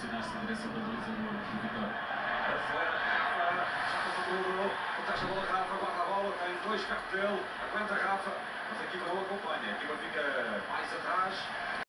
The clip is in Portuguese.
posicionar-se na direção da baliza do Vitória. Acelera, Rafa, já passou tudo, protege a bola, Rafa, guarda a bola, tem dois carros dele, aguenta Rafa, mas a equipa não acompanha, a equipa fica mais atrás.